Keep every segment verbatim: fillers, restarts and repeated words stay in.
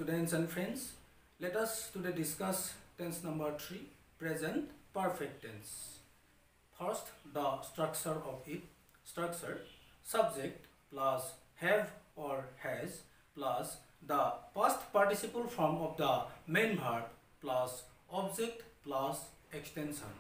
students and friends, let us today discuss tense number three, present perfect tense. First, the structure of it. Structure, subject plus have or has plus the past participle form of the main verb plus object plus extension.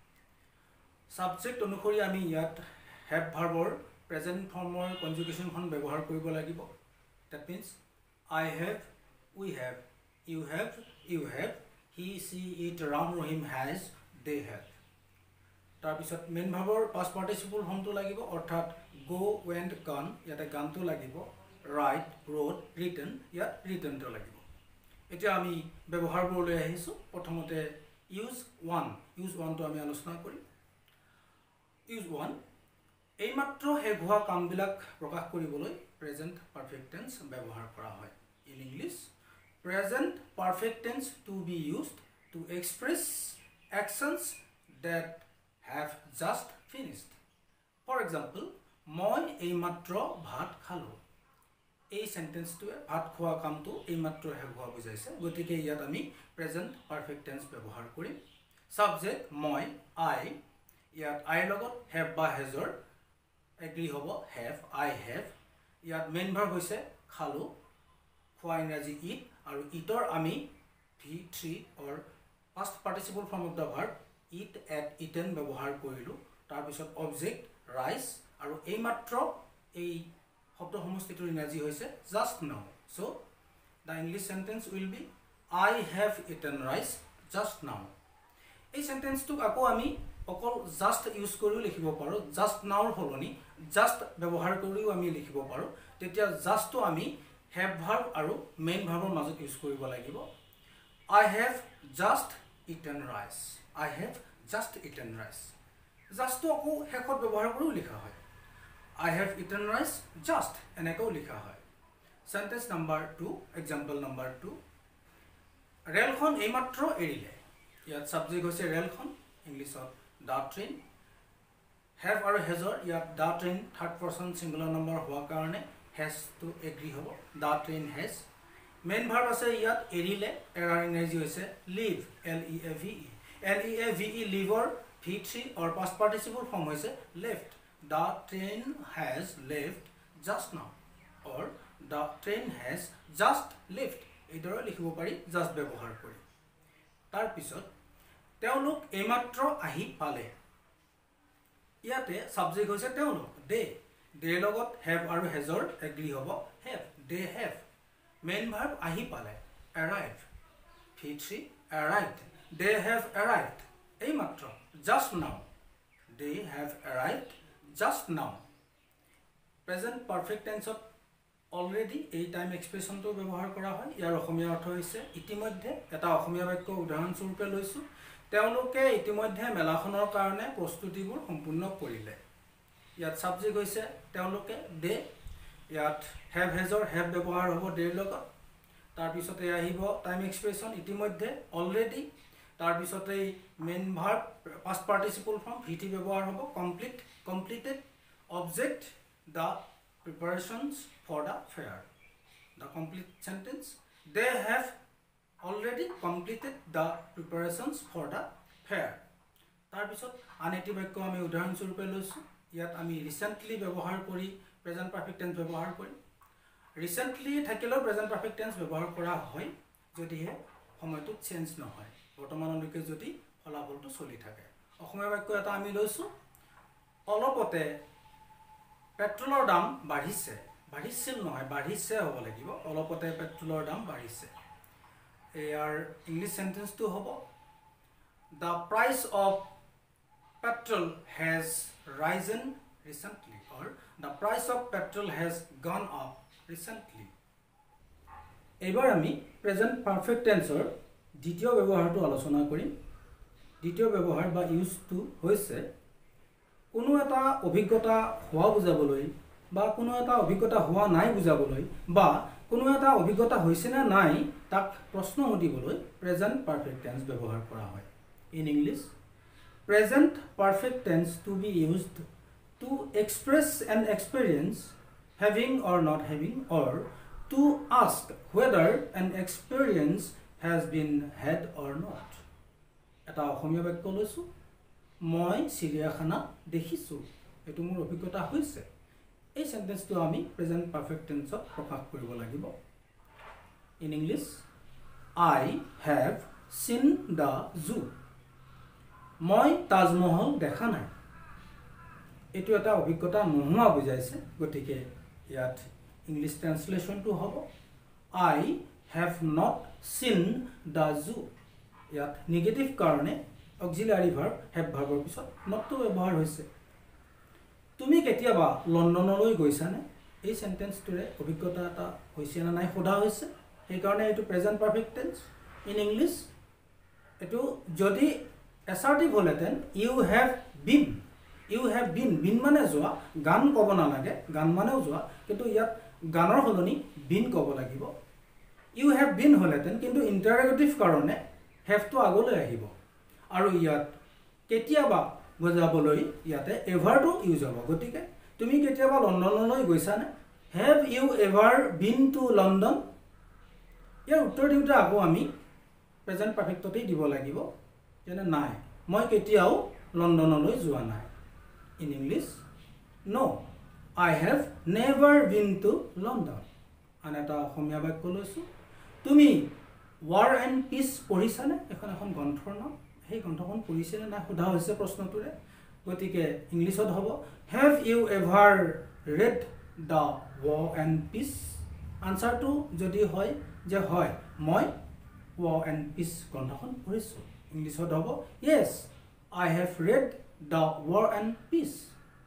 Subject অনুসৰি আমি ইয়াত have verb or present form or conjugation খন ব্যৱহাৰ কৰিব লাগিব. That means I have, we have, you have, you have, he, she, it, Ram, Rahim has, they have. তাৰ পিছত main ভাবৰ past participle form to লাগিব অৰ্থাৎ go, went, gone ইয়াতে gone to লাগিব, write, wrote, written ইয়াত written to লাগিব. এতিয়া আমি ব্যৱহাৰবোৰ লৈ আহিছো. প্ৰথমতে use one, use one to আমি আলোচনা কৰিম. use one এইমাত্ৰ শেষ হোৱা কামবিলাক প্ৰকাশ কৰিবলৈ present perfect tense ব্যৱহাৰ কৰা হয়. In English, present perfect tense to be used to express actions that have just finished. For example, মই এইমাত্ৰ ভাত খালো. এই সেন্টেন্সটোৱে ভাত খোৱা কামটো এইমাত্ৰ শেষ হোৱা বুজাইছে. গতিকে ইয়াত আমি present perfect tense ব্যৱহাৰ কৰিম. Subject মই, I ইয়াত I লগত have বা hasৰ agree হ'ব have, I have. ইয়াত main verb হৈছে খালো, খোৱা ইংৰাজী eat আৰু eater আমি v three or past participle form of the verb eat, at, eaten ব্যৱহাৰ কৰিলো. তাৰ পিছত object rice আৰু এইমাত্ৰ এই শব্দ সমষ্টিটোৰ ইংৰাজী হৈছে just now. So the English sentence will be I have eaten rice just now. এই সেন্টেন্সটোক আকৌ আমি অকল just ইউজ কৰিও লিখিব পাৰো. just now হলনি just ব্যৱহাৰ কৰিও আমি লিখিব পাৰো. তেতিয়া just তো আমি have verb আৰু main verbৰ মাজত ইউজ কৰিব লাগিব. I have just eaten rice. I have just eaten rice. just তো আকৌ শেষত ব্যৱহাৰ কৰিও লিখা হয়. I have eaten rice just এনেকৈ লিখা হয়. Sentence number two, example number two. ৰেলখন এইমাত্ৰ এৰিলে. ইয়াত subject হৈছে ৰেলখন, ইংলিছত the train. have আৰু hasৰ ইয়াত the train third person singular number হোৱা কাৰণে has to agree হ'ব. the train has. main verb আছে ইয়াত এৰিলে, এৰাৰ ইংৰাজী হৈছে leave, L E A V E. L E A V E leaveৰ v three or past participle form হৈছে left. The train has left just now or the train has just left. এইদৰে লিখিব পাৰি just ব্যৱহাৰ কৰি. তাৰ পিছত তেওঁলোক এইমাত্ৰ আহি পালে. ইয়াতে সাবজেক্ট হৈছে তেওঁলোক, they. they লগত have আৰু hasৰ agree হ'ব have, they have. main verb আহি পালে arrive, v three arrived. they have arrived এইমাত্ৰ just now. they have arrived just now. present perfect tense of already এই টাইম এক্সপ্ৰেছনটো ব্যৱহাৰ কৰা হয়. ইয়াৰ অসমীয়া অৰ্থ হৈছে ইতিমধ্যে. এটা অসমীয়া বাক্য উদাহৰণ স্বৰূপে লৈছো, তেওঁলোকে ইতিমধ্যে মেলাখনৰ কাৰণে প্ৰস্তুতিবোৰ সম্পূৰ্ণ কৰিলে. ইয়াত সাবজেক্ট হৈছে তেওঁলোকে they. ইয়াত have hasৰ have ব্যৱহাৰ হ'ব they লগত. তাৰ পিছতে আহিব টাইম এক্সপ্ৰেছন ইতিমধ্যে already. তাৰ পিছতে main verb past participle form v three ব্যৱহাৰ হ'ব complete, completed. object the preparations for the fair. The complete sentence, they have already completed the preparations for the fair. তাৰ পিছত আন এটি বাক্য আমি উদাহৰণ স্বৰূপে লৈছো. ইয়াত আমি recently ব্যৱহাৰ কৰি present perfect tense ব্যৱহাৰ কৰিম. recently থাকিলেও present perfect tense ব্যৱহাৰ কৰা হয় যদিহে সময়টো চেঞ্জ নহয়, বৰ্তমানলৈকে যদি ফলাফলটো চলি থাকে. অসমীয়া বাক্য এটা আমি লৈছো, অলপতে পেট্ৰলৰ দাম বাঢ়িছে. বাঢ়িছিল নহয়, বাঢ়িছে হ'ব লাগিব. অলপতে পেট্ৰলৰ দাম বাঢ়িছে. ইয়াৰ ইংলিছ সেন্টেন্সটো হ'ব the price of petrol has risen recently or the price of petrol has gone up recently. এবাৰ আমি present perfect tenseৰ দ্বিতীয় ব্যৱহাৰটো আলোচনা কৰিম. দ্বিতীয় ব্যৱহাৰ বা ইউজটো হৈছে কোনো এটা অভিজ্ঞতা হোৱা বুজাবলৈ বা কোনো এটা অভিজ্ঞতা হোৱা নাই বুজাবলৈ বা কোনো এটা অভিজ্ঞতা হৈছে না নাই তাক প্ৰশ্ন সুধিবলৈ present perfect tense ব্যৱহাৰ কৰা হয়. In English, present perfect tense to be used to express an experience having or not having or to ask whether an experience has been had or not. এটা অসমীয়া বাক্য লৈছো মই চিৰিয়াখানা দেখিছো এটো মোৰ অভিজ্ঞতা হৈছে এই সেন্টেন্সটো আমি প্ৰেজেন্ট পারফেক্ট টেন্সত প্ৰকাশ কৰিব লাগিব in English I have seen the zoo মই তাজমহল দেখা নাই এটো এটা অভিজ্ঞতা নোহোৱা বুজাইছে গতিকে ইয়াত ইংলিশ ট্ৰান্সলেশনটো হ'ব I have not seen the zoo ইয়াত নেগেটিভ কাৰণে অক্সিলাৰি ভার্ব have ভার্বৰ পিছত নটটো ব্যৱহাৰ হৈছে তুমি কেতিয়াবা লণ্ডনলৈ গৈছানে এই সেন্টেন্সটোৰে অভিজ্ঞতা এটা হৈছে না নাই সোধা হৈছে এই কাৰণে এটো present perfect tense in English এটো যদি assertive হলেতেন you have been you have been been মানে যোৱা গান কব না লাগে গান মানেও যোৱা কিন্তু ইয়াত গানৰ হলনি been কব লাগিব you have been হলেতেন কিন্তু ইন্টাৰগেটিভ কাৰণে have to আগলৈ আহিব আৰু ইয়াত কেতিয়াবা বুজাবলৈ ইয়াতে ever to ইউজ হ'ব গতিকে তুমি কেতিয়াবা লণ্ডনলৈ গৈছানে have you ever been to London ইয়াৰ উত্তৰ দিওঁতে আকৌ আমি প্ৰেজেন্ট পারফেক্টতেই দিব লাগিব যেনে নাই মই কেতিয়াও লণ্ডনলৈ যোৱা নাই in English no I have never been to London আনটা অসমীয়া বাক্য লৈছো তুমি War and Peace পঢ়িছানে এখন এখন গ্ৰন্থৰ নাম সেই গ্ৰন্থখন পঢ়িছানে না সোধা হৈছে প্ৰশ্নটোৰে গতিকে ইংলিশত হ'ব have you ever read the War and Peace আনসাৰটো যদি হয় যে হয় মই War and Peace গ্ৰন্থখন পঢ়িছো ইংলিশত হ'ব yes I have read the War and Peace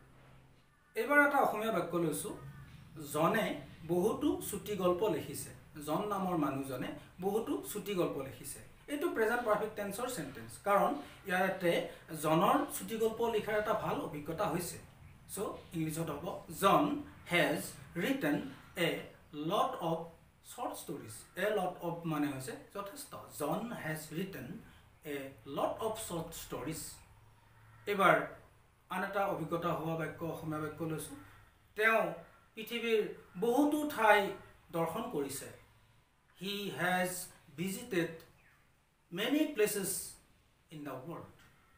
এবাৰ এটা অসমীয়া বাক্য লৈছো জনে বহুতো ছুটি গল্প লিখিছে জন নামৰ মানুহজনে বহুতো ছুটি গল্প লিখিছে এটো প্ৰেজেন্ট পারফেক্ট টেন্সৰ সেন্টেন্স কাৰণ ইয়াতে জনৰ ছুটি গল্প লিখাৰ এটা ভাল অভিজ্ঞতা হৈছে সো ইংলিশত হ'ব জন has written a lot of short stories a lot of মানে হৈছে যথেষ্ট জন has written a lot of short stories এবাৰ আনটা অভিজ্ঞতা হোৱা বাক্য অসমীয়া বাক্য লৈছো তেওঁ পৃথিৱীৰ বহুতো ঠাই দৰ্শন কৰিছে he has visited many places in the world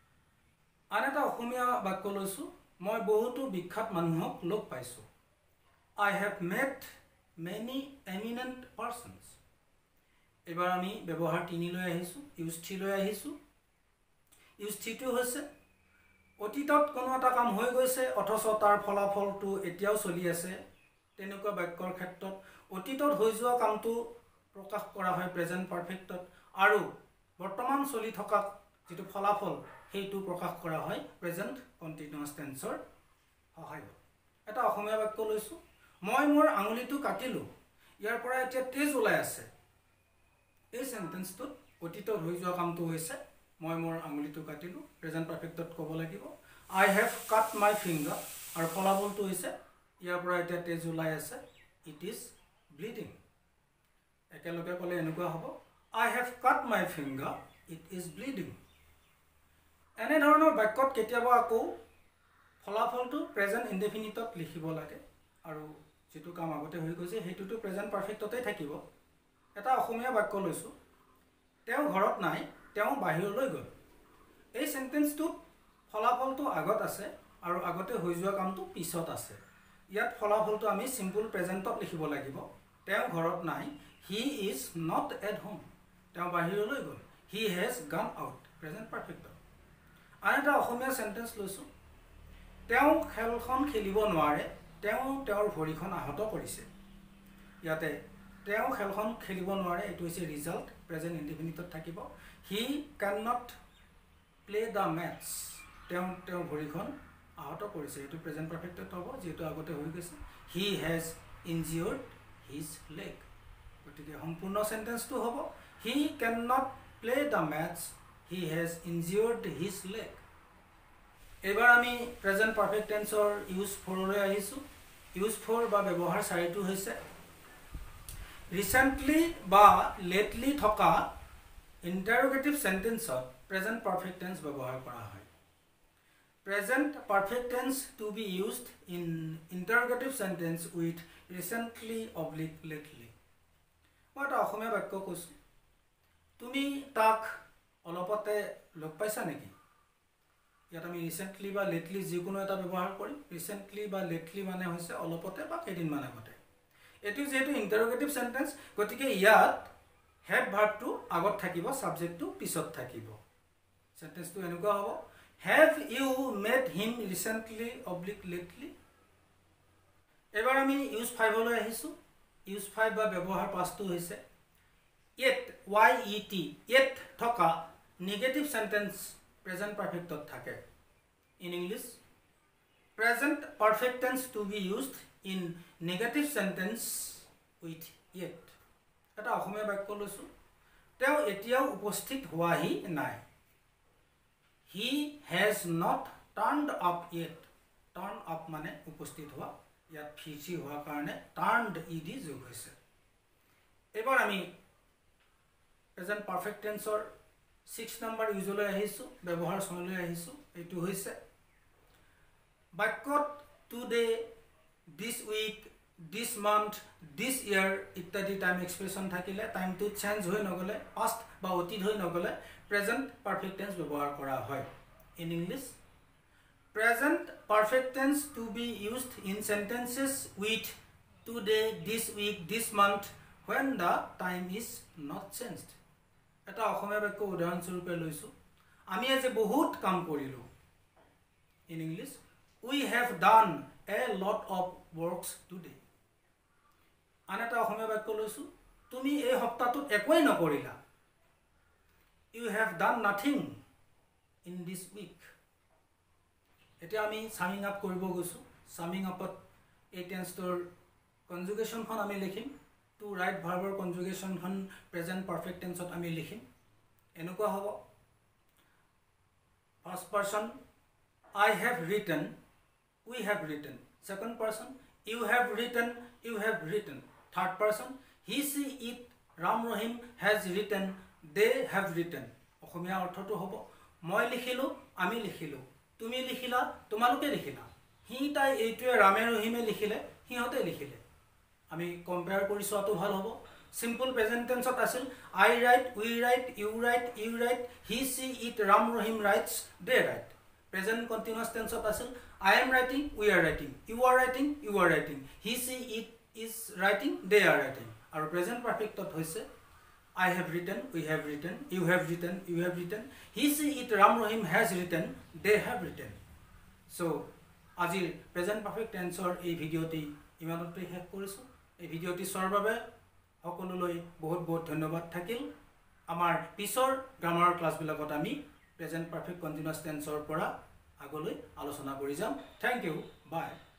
আনটা অসমীয়া বাক্য লৈছো মই বহুতো বিখ্যাত মানুহক লগ পাইছো I have met many eminent persons এবাৰ আমি ব্যৱহাৰ তিনি লৈ আহিছো ইউজ থ্ৰী লৈ আহিছো ইউজ থ্ৰী টো হৈছে অতীতত কোনো এটা কাম হৈ গৈছে অথচ তাৰ ফলাফলটো এতিয়াও চলি আছে তেনেকুৱা বাক্যৰ ক্ষেত্ৰত অতীতত হৈ যোৱা কামটো প্ৰকাশ কৰা হয় প্ৰেজেন্ট পারফেক্টত আৰু বৰ্তমান চলি থকা যেটো ফলাফল হেতু প্ৰকাশ কৰা হয় প্ৰেজেন্ট কন্টিনিউয়াস টেন্সৰ সহায়ত এটা অসমীয়া বাক্য লৈছো মই মোৰ আঙুলিটো কাটিলো ইয়াৰ পৰা এতিয়া তেজ ওলাই আছে এই সেন্টেন্সটোত অতীতত হৈ যোৱা কামটো হৈছে মই মোৰ আঙুলিটো কাটিলো প্ৰেজেন্ট পারফেক্টত ক'ব লাগিব I have cut my finger আৰু ফলাফলটো হৈছে ইয়াৰ পৰা এতিয়া তেজ ওলাই আছে it is bleeding একেলগে ক'লে এনেকুৱা হ'ব I have cut my finger it is bleeding এনে ধৰণৰ বাক্যত কেতিয়াবা আকৌ ফলাফলটো প্ৰেজেন্ট ইনডেফিনিটত লিখিব লাগে আৰু যেটো কাম আগতে হৈ গৈছে হেতুটো প্ৰেজেন্ট পারফেক্টতে থাকিব এটা অসমীয়া বাক্য লৈছো তেওঁ ঘৰত নাই তেওঁ বাহিৰলৈ গল এই সেন্টেন্সটো ফলাফলটো আগত আছে আৰু আগতে হৈ যোৱা কামটো পিছত আছে ইয়াত ফলাফলটো আমি সিম্পল প্ৰেজেন্টত লিখিব লাগিব তেওঁ ঘৰত নাই he is not at home তেওঁ বাহিৰলৈ গল he has gone out present perfect আনটা অসমীয়া সেন্টেন্স লৈছো তেওঁ খেলখন খেলিব নোৱাৰে তেওঁ তেওঁৰ ভৰিখন আহত কৰিছে ইয়াতে তেওঁ খেলখন খেলিব নোৱাৰে এটো হৈছে ৰিজাল্ট প্ৰেজেন্ট ইনডেফিনিটত থাকিব he cannot play the match তেওঁ তেওঁৰ ভৰিখন আহত কৰিছে এটো প্ৰেজেন্ট পারফেক্টত হ'ব যেটো আগতে হৈ গৈছে he has injured his leg গতিকে সম্পূৰ্ণ সেন্টেন্সটো হ'ব he cannot play the match he has injured his leg এবাৰ আমি প্ৰেজেন্ট পারফেক্ট টেন্সৰ ইউজ ফৰ লৈ আহিছো ইউজ ফৰ বা ব্যৱহাৰ চাৰিটো হৈছে ৰিসেন্টলি বা লেটলি থকা ইন্টাৰোগেটিভ সেন্টেন্সত প্ৰেজেন্ট পারফেক্ট টেন্স ব্যৱহাৰ কৰা হয় present perfect tense to be used in interrogative sentence with recently oblique lately মই এটা অসমীয়া বাক্য কৈছো তুমি তাক অলপতে লগ পাইছা নেকি ইয়াত আমি ৰিসেন্টলি বা লেটলি যিকোনো এটা ব্যৱহাৰ কৰিম ৰিসেন্টলি বা লেটলি মানে হৈছে অলপতে বা কেইদিন মান আগতে এটো যেটো ইন্টাৰোগেটিভ সেন্টেন্স গতিকে ইয়াত have verb to আগত থাকিব সাবজেক্ট টু পিছত থাকিব সেন্টেন্স টু এনেকুৱা হ'ব have you met him recently oblique lately এবাৰ আমি ইউজ ফাইভ লৈ আহিছো ইউজ ফাইভ বা ব্যৱহাৰ পাঁচটো হৈছে yet y e t yet থকা নেগেটিভ সেন্টেন্স প্ৰেজেন্ট পারফেক্টত থাকে in english present perfect tense to be used in negative sentence with yet এটা অসমীয়া বাক্য লৈছো তেও এতিয়াও উপস্থিত হোৱাহি নাই he has not turned up yet turn up মানে উপস্থিত হোৱা ইয়াত ফিচি হোৱা কাৰণে turned ed যোগ হৈছে এবাৰ আমি প্ৰেজেন্ট পারফেক্ট টেন্সৰ six নম্বৰ ইউজলৈ আহিছো ব্যৱহাৰ চনলৈ আহিছো এটো হৈছে বাক্যত today this week this month this year ইত্যাদি টাইম এক্সপ্ৰেছন থাকিলে টাইম টু চেঞ্জ হৈ নগলে পাস্ট বা অতীত হৈ নগলে প্ৰেজেন্ট পারফেক্ট টেন্স ব্যৱহাৰ কৰা হয় in english present perfect tense to be used in sentences with today this week this month when the time is not changed এটা অসমীয়া বাক্য উদাহৰণ স্বৰূপে লৈছো আমি আজি বহুত কাম কৰিলো in english we have done a lot of works today আনটা অসমীয়া বাক্য লৈছো তুমি এই সপ্তাহটোত একোই নকৰিলা you have done nothing in this week এতিয়া আমি সামিং আপ কৰিব গৈছো সামিং আপত এই টেন্সৰ কনজুগেশন খন আমি লিখিম টু ৰাইট ভাৰ্বৰ কনজুগেশন খন প্ৰেজেন্ট পারফেক্ট টেন্সত আমি লিখিম এনেকুৱা হ'ব first person I have written we have written second person you have written you have written third person he she it ram rahim has written they have written Assamese অৰ্থটো হ'ব মই লিখিলো আমি লিখিলো তুমি লিখিলা তোমালোকে লিখিলা হি তাই এইটোৱে ৰামে ৰহিমে লিখিলে হিহতে লিখিলে আমি কম্পেয়াৰ কৰি চোৱাটো ভাল হ'ব সিম্পল প্ৰেজেন্ট টেন্সত আছিল I write we write you write you write he she it ram rahim writes they write present continuous tense of asil I am writing we are writing you are writing you are writing he she it is writing they are writing our present perfect tot hoise I have written we have written you have written you have written he she it ram rahim has written they have written so azir present perfect tense or ei video ti imanote শেষ কৰিছো এই ভিডিওটি চোৱাৰ বাবে সকলোলৈ বহুত বহুত ধন্যবাদ থাকিল আমাৰ পিছৰ গ্ৰামাৰ ক্লাস বিলাকত আমি প্ৰেজেন্ট পারফেক্ট কন্টিনিউয়াস টেন্সৰ পৰা আগলৈ আলোচনা কৰি যাম থ্যাংক ইউ বাই